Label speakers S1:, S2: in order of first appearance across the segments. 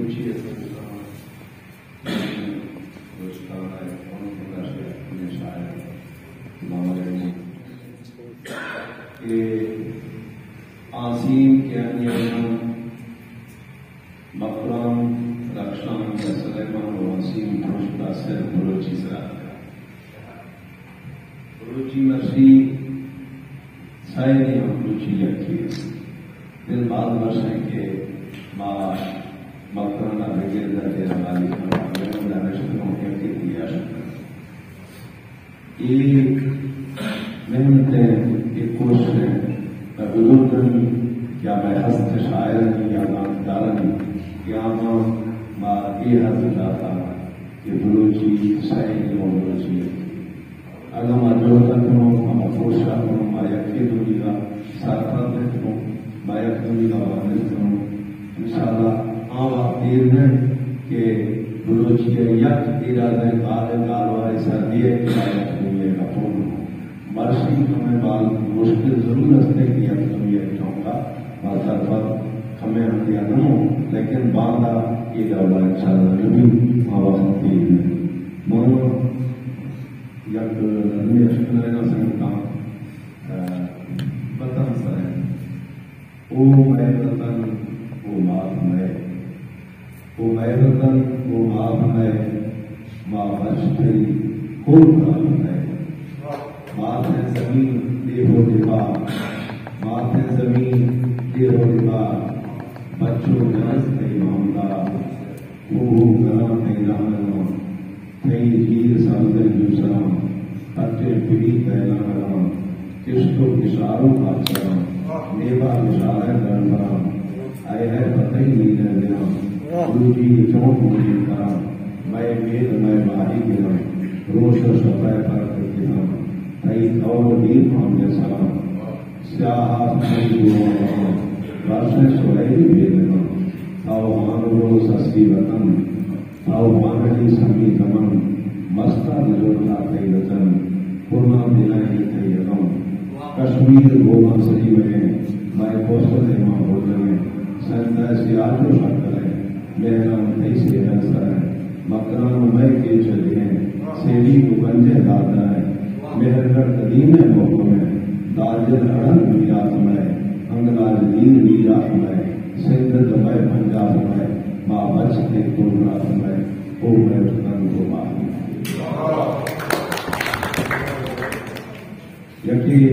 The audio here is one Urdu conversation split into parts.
S1: آسین کے انجام مقرام رخشان کا سلیمان و آسین خوشبہ سے بلوچی سرا بلوچی مرسی سائنی اور بلوچی یکی دل بعد مرسیں کہ ماں مقرانہ بگیر درد ہماری ہمارے دانشتوں کے دیا ایک محنتیں ایک کوششیں میں بزرگ نہیں یا میں ہست شاعر نہیں یا ماندار نہیں یا ماں یہ حضرت آتا کہ بلوچی سائنی اور بلوچی اگر ماں جو تکنوں ماں پوشا کنوں ماں یکی دوری کا ساتھا دیکھوں ماں یک دوری کا وانس کنوں انشاءاللہ آوہ دیر ہے کہ بلوچی یک ارادہ قادر کاروائے سردیے کی آیت ہوئے کا پھول مرشی ہمیں بال مشکل ضرور رستے کی اب تم یہ چونکا بازار پر ہمیں ہم دیا نمو لیکن باندھا یہ دولہ انشاءاللہ جو بھی آواز دی ہے مانو یک نمی اشکل رہنا سنگتا بطن سرے او میں بطن او ماں میں او میں بطن او ماں میں ماں بچتی کھول کر ہے ماتھے زمین دے ہو دیوار ماتھے زمین دے ہو دیوار بچوں جنس کئی معاملہ وہ گرام کئی رامنوں کئی جیر سمزے جسرام کٹے پڑی کہنا کرام کشتوں کشاروں کا چرام نیبا کشارہ دربرام آئے ہے پتہ ہی نہیں ہے دینا روجی چونک مجھے کرام میں میر میں بھاری گرام روش و شفائے پر کرام ای اور دیر ہم سلام سیاحات نہیں ہوا راشن سوئی بیدنا تاو مانو سسی وطن تاو مانگی سمی تمن مستا دلوتا کئی وطن پورنا دلائی کئی رم کشمیر گوما سری میں مائے پوسل امام بولنے سنتا سیاج و شکل ہے لہنام تئی سے حسر ہے مکران میں کے چلے ہیں سیڑی کو بنجے دادا ہے محرگر قدیم موقع میں دارجل اڑن میرات میں انگلال دین میرات میں سندھ میں پنجاب میں ماں بچتے گجرات میں او میں وطن کو ماں یکی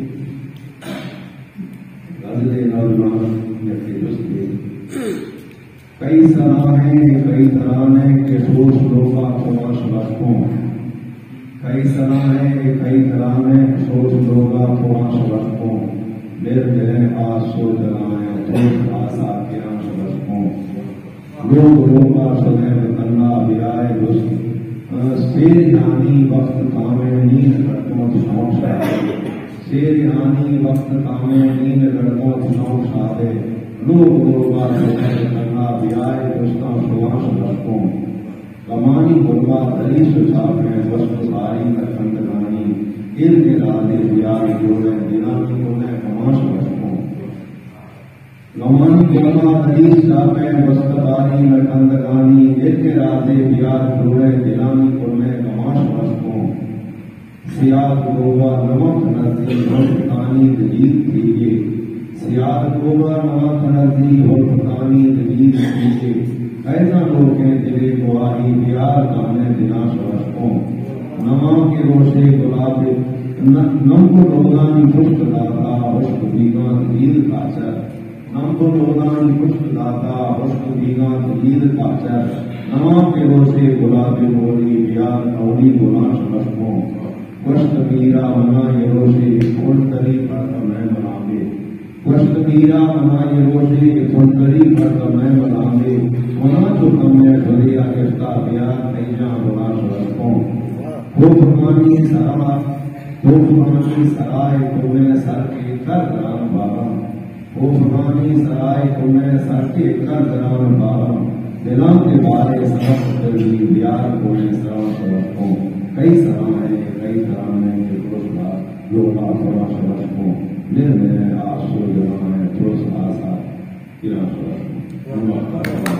S1: غزل نوجوان یکی دوستی کئی ترانے کے سوچ لوگا کماش بچوں کئی سلامیں کئی ترانے سوچ لوگا پواش رکھوں میرے دلیں آس سو جلائیں توش آسا کیانش رکھوں لوگ لوگا سنے وطنہ بیائے دوست سیر یعنی وقت کامیں نیند لڑکوں شوق شاہدے سیر یعنی وقت کامیں نیند لڑکوں شوق شاہدے لوگ لوگا سنے وطنہ بیائے دوستاں شواش رکھوں کمانی بلوا دریس چھاپیں وسط ساری کندگانی دل کے رادے بیاری جوڑے دلامی کونے کماش بچوں کمانی بلوا دریس چھاپیں وسط ساری کندگانی دل کے رادے بیاری جوڑے دلامی کونے کماش بچوں سیاد گوبا نمک نزدی ہوتانی دلیل کیجئے سیاد گوبا نمک نزدی ہوتانی دلیل کیجئے ایسا لوگیں دلے گواہی بیار گانے دنا شوشکوں نماں کے روشے گلاب نم کو لوگانی پشت داتا حشق بیگان دلیل کاچر نم کو لوگانی پشت داتا حشق بیگان دلیل کاچر نماں کے روشے گلاب بولی بیار اولی گنا شوشکوں وشت میرا منا یہ روشے کھولتری پڑتا میں بناوے وشت میرا منا یہ روشے کھولتری پڑتا میں بناوے منا جو کمیں دھلیا گفتا بیار تیجاں بنا شرکوں خوفمانی سرائے تمہیں سر کے کر دران بابا خوفمانی سرائے تمہیں سر کے کر دران بابا دلان کے بارے سبق دلی بیار کونے سران شرکوں کئی سرائے کئی ترانے کے دوسرا لوگا فرا شرکوں لے میں آسو جوان ہے دوست آسا کیا شرکوں